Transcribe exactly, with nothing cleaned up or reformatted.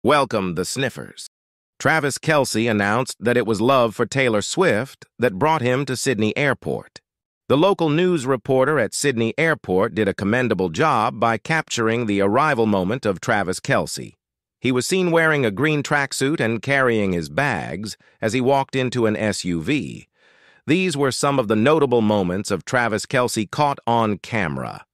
Welcome the sniffers. Travis Kelce announced that it was love for Taylor Swift that brought him to Sydney Airport. The local news reporter at Sydney Airport did a commendable job by capturing the arrival moment of Travis Kelce. He was seen wearing a green tracksuit and carrying his bags as he walked into an S U V. These were some of the notable moments of Travis Kelce caught on camera.